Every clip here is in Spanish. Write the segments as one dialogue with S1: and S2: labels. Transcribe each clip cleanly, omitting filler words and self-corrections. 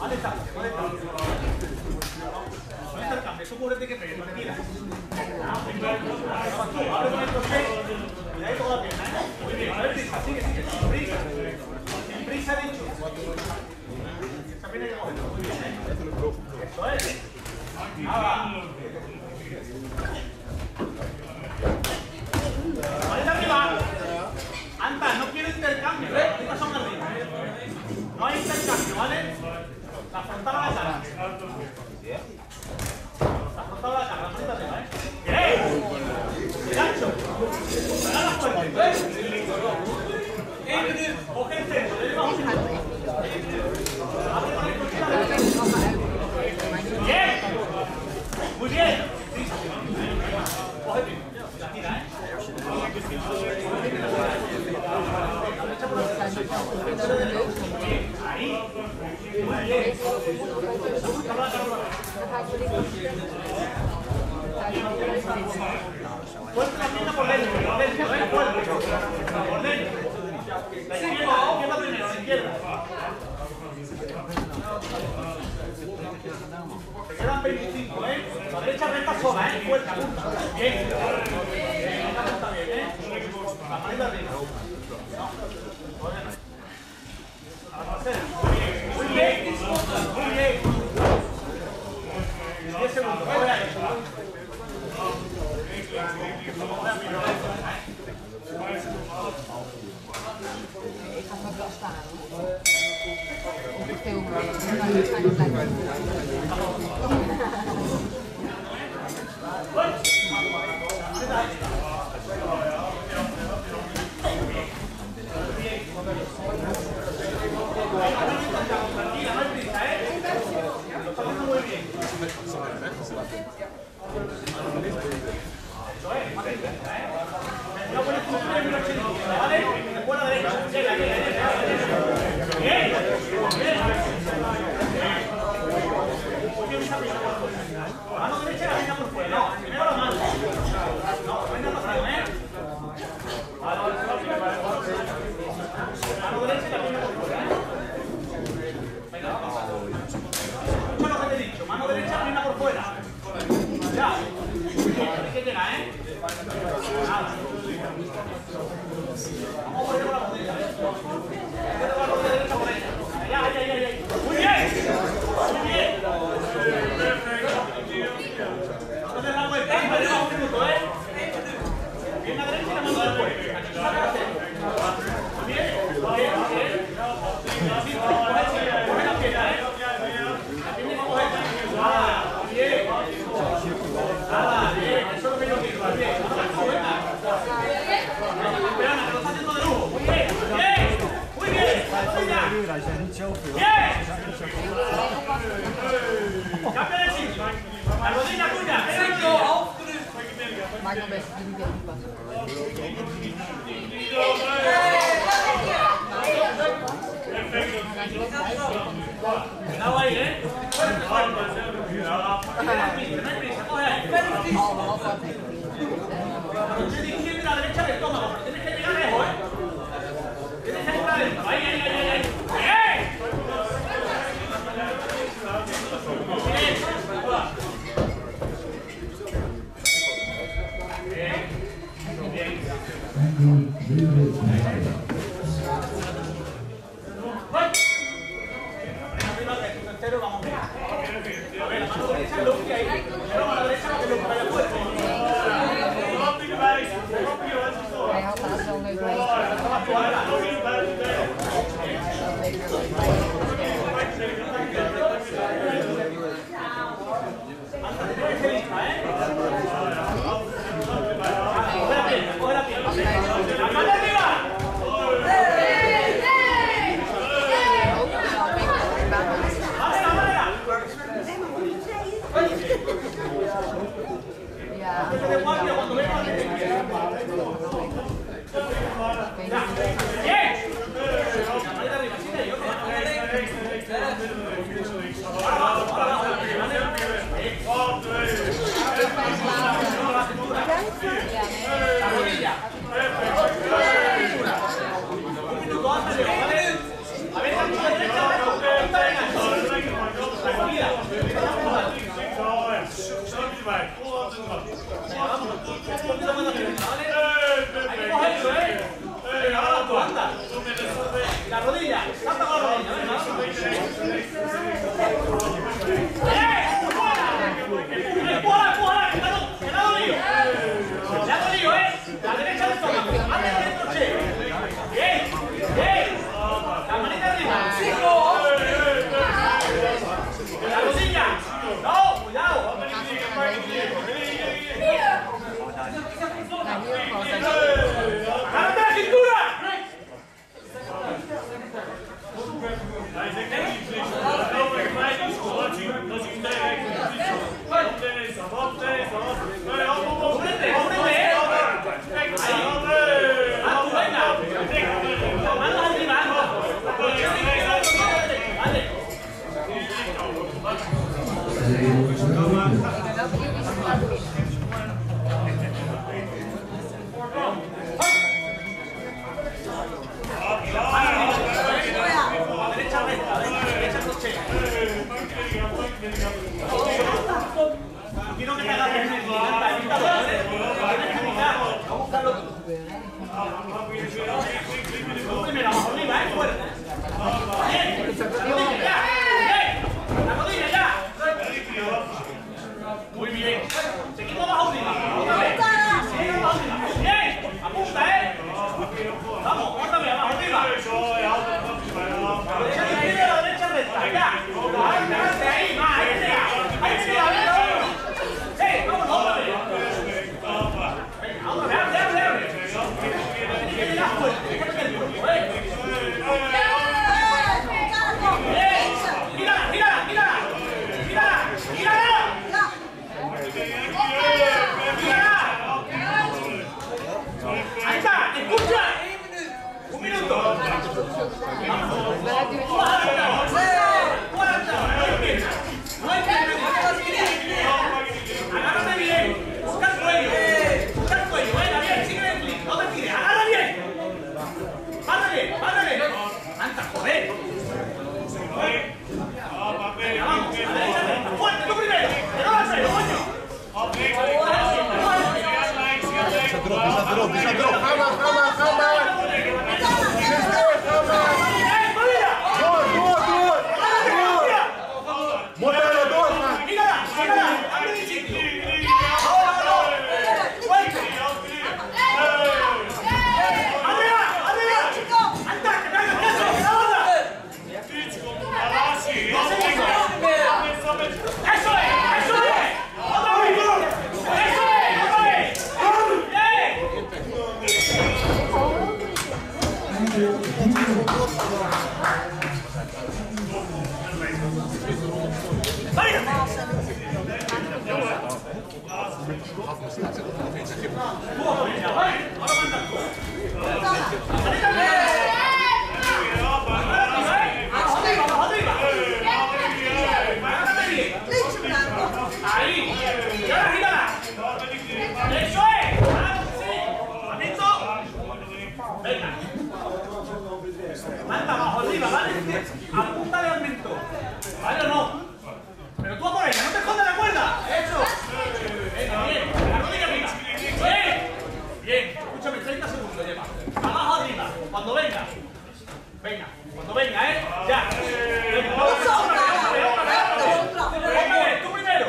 S1: Eso cúbrete que pegue, tranquila. Abre con el crochet. Cuidadito con la pierna, ¿eh? Muy bien, a ver, prisa, sigue, sin prisa. Sin prisa, dicho. Esa pierna hay que cogerla, muy bien, ¿eh? Eso es. Nada. Vale, arriba. Anta, no quiero intercambio, ¿eh? Estas son arriba. No hay intercambio, ¿vale? La frontal a la cara. La frontal a la cara, la frontal arriba, ¿eh? ¡Bien! ¡Gancho! ¡Pegala fuerte! Coge el centro, le llevamos el centro. Abre con el coche a la derecha. ¡Bien! ¡Muy bien! Coge bien. La tira, ¿eh? Ahí. Muy bien. Fuerte la pierna por dentro, ¿eh? Fuerte. Por dentro. La izquierda primero, la izquierda. Se quedan 25, ¿eh? La derecha recta sola, ¿eh? Fuerte, apunta. Bien. Apunta bien, ¿eh? La manita arriba. Muy bien. Muy bien. 10 segundos. Voy a eso. Tranquila, no hay prisa, ¿eh? Lo está haciendo muy bien. Eso es, más prisa, ¿eh? No pones tu pie en una chilindrina, ¿vale? Después a la derecha. Llega. Bien. Mano derecha y la venga por fuera. No, primero la mano. No, venga por fuera, ¿eh? Mano derecha y la venga por fuera, ¿eh? Venga, vamos. Escucha lo que te he dicho. Mano derecha, venga por fuera. Ya. Tienes que llegar, ¿eh? Nada. Vamos a poner con la botella, ¿eh? Vamos a poner la botella derecha por ella. Ya. Muy bien. Muy bien. Entonces la vuelta, tenemos un minuto, ¿eh? Bien la derecha y la mano después. Muy bien. Coge la pierna, ¿eh? La pierna y coge. Bien. Bien. Eso es lo que yo quiero. Bien. Espera, que lo está haciendo de lujo. Muy bien. Muy bien. Cambia de sitio. La rodilla tuya. Cuidado ahí, ¿eh? No hay prisa, coge ahí. Tienes de izquierda y la derecha del estómago, pero tienes que llegar lejos, ¿eh? Tienes que entrar adentro. Ahí. Vamos bien. A ver, la mano derecha lo que hay. Pero la mano derecha lo que vaya fuerte. Coge la pierna. ¡La mano arriba! De guardia cuando venga bien. La mano arriba, sí, La rodilla, salta con la rodilla, venga. ¡Empújala! ¡Que le ha dolido! ¡Le ha dolido, La derecha del estómago. ¡Ante dentro, che! ¡Bien! La manita arriba. ¡La rodilla! ¡No! ¡Cuidado! ¡Agárrate la cintura! Quiero que te agarres en primero, abajo arriba, fuerte. Bien, la rodilla ya. Muy bien. Seguimos abajo arriba. Otra vez. Seguimos abajo arriba. Bien, apunta, Vamos, córtame, abajo arriba. La derecha izquierda, la derecha recta. Ya. Adelante, ahí, más, ahí te da. Vamos, otra vez. Venga, otra vez, abre. Tienes que llegar fuerte, déjame que el cuerpo, Ahí está, escucha. Un minuto. Agárrate bien. Busca el cuello. Venga, bien, sigue el clic. No te tires. Agarra bien. Párale. Anta, joder. Venga, vamos. A la derecha recta. Fuerte, tú primero. Que no va a ser, coño. Anda abajo arriba, ¿vale? Apúntale al mentón. ¿Vale o no? Pero tú a por ella, no te escondas la cuerda. Eso. Venga, bien. La rodilla arriba. Bien. Escúchame, 30 segundos lleva. Abajo arriba. Cuando venga. Cuando venga, Ya. Otra vez, tú primero.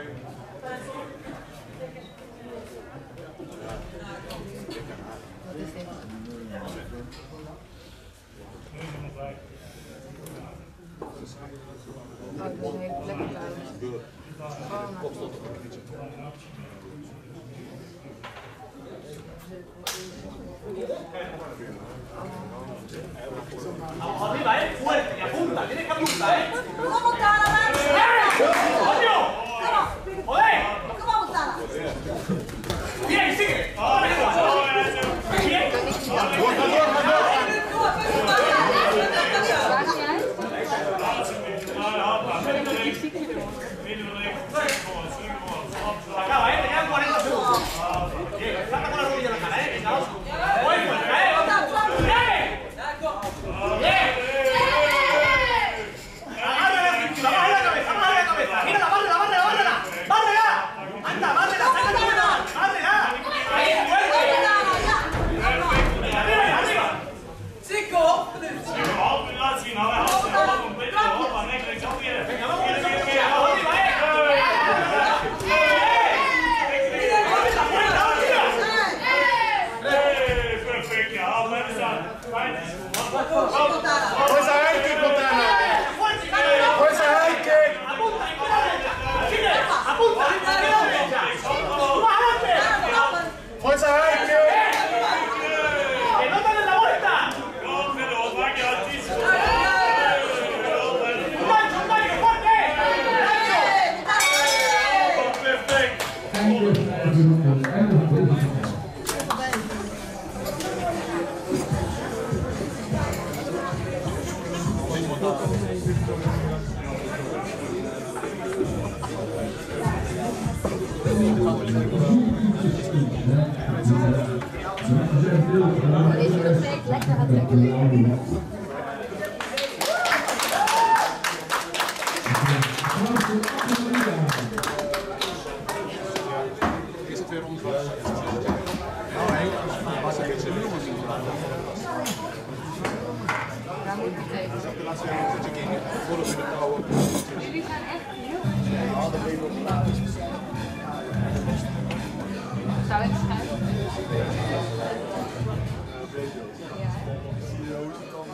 S1: Vamos arriba, fuerte, y apunta, tienes que apuntar,
S2: ¿Cómo apuntar la mano?
S1: ¡Coño! ¡Joder!
S2: ¿Cómo apuntar?
S1: Bien, sigue. Bien. Acaba, te quedan 40 segundos. Bien, saca con la rodilla en la cara, Muy fuerte, Bien.
S3: Laat zien, nou, wij hadden het een beetje op, maar nee, ik zal weer. Perfect, ja, blijven staan.
S4: Forza Ante, Fontana! Forza Ante! Forza Ante!
S1: ¡Que no te den la vuelta!
S3: No, pero va que altísimo.
S1: ¡Un gancho, fuerte!
S3: Perfecto.
S2: Deze is nog steeds lekker aan het trekken.
S4: Is het weer omgevallen? Nou, nee, was er iets in de jongens in.
S2: Daar moet ik tegen.
S4: De laatste jaar zit ik in volop in de kou.
S2: Jullie gaan echt heel goed. Zou ik schuiven? Ja.